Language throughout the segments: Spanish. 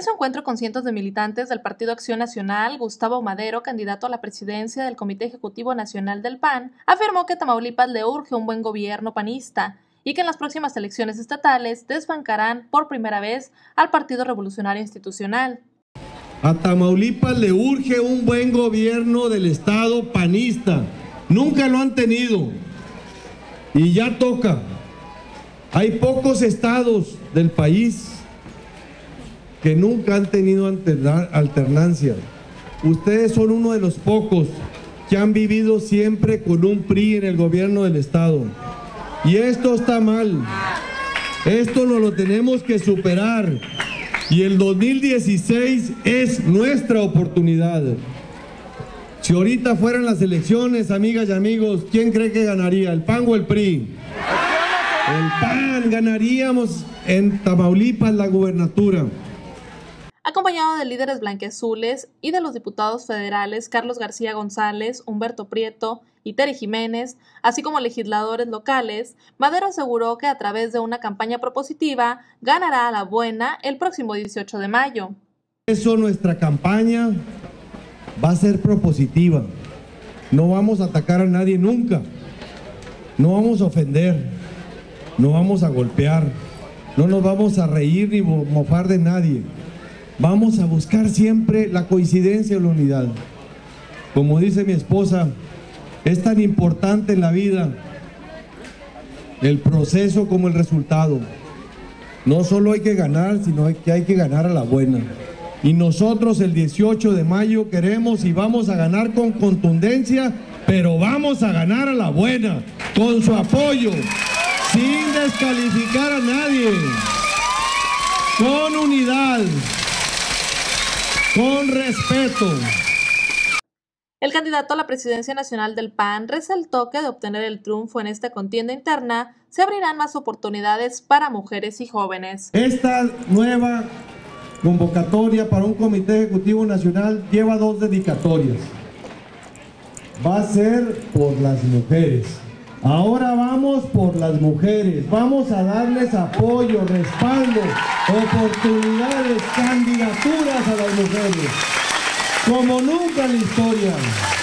En su encuentro con cientos de militantes del Partido Acción Nacional, Gustavo Madero, candidato a la presidencia del Comité Ejecutivo Nacional del PAN, afirmó que Tamaulipas le urge un buen gobierno panista y que en las próximas elecciones estatales desbancarán por primera vez al Partido Revolucionario Institucional. A Tamaulipas le urge un buen gobierno del estado panista. Nunca lo han tenido y ya toca. Hay pocos estados del país que nunca han tenido alternancia. Ustedes son uno de los pocos que han vivido siempre con un PRI en el gobierno del estado. Y esto está mal. Esto nos lo tenemos que superar. Y el 2016 es nuestra oportunidad. Si ahorita fueran las elecciones, amigas y amigos, ¿quién cree que ganaría? ¿El PAN o el PRI? El PAN. Ganaríamos en Tamaulipas la gubernatura. Acompañado de líderes blanquiazules y de los diputados federales Carlos García González, Humberto Prieto y Tere Jiménez, así como legisladores locales, Madero aseguró que a través de una campaña propositiva ganará a la buena el próximo 18 de mayo. Eso, nuestra campaña va a ser propositiva. No vamos a atacar a nadie nunca. No vamos a ofender. No vamos a golpear. No nos vamos a reír ni mofar de nadie. Vamos a buscar siempre la coincidencia o la unidad. Como dice mi esposa, es tan importante en la vida el proceso como el resultado. No solo hay que ganar, sino que hay que ganar a la buena. Y nosotros el 18 de mayo queremos y vamos a ganar con contundencia, pero vamos a ganar a la buena, con su apoyo, sin descalificar a nadie, con unidad, con respeto. El candidato a la presidencia nacional del PAN resaltó que de obtener el triunfo en esta contienda interna, se abrirán más oportunidades para mujeres y jóvenes. Esta nueva convocatoria para un comité ejecutivo nacional lleva 2 dedicatorias. Va a ser por las mujeres. Ahora vamos por las mujeres. Vamos a darles apoyo, respaldo, oportunidades, candidaturas a las mujeres, como nunca en la historia.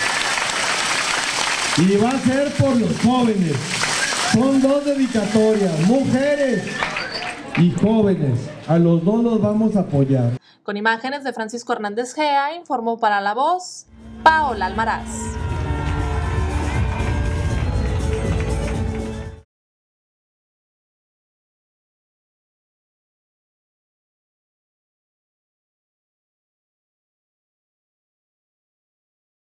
Y va a ser por los jóvenes. Son 2 dedicatorias, mujeres y jóvenes. A los 2 los vamos a apoyar. Con imágenes de Francisco Hernández Gea, informó para La Voz, Paola Almaraz.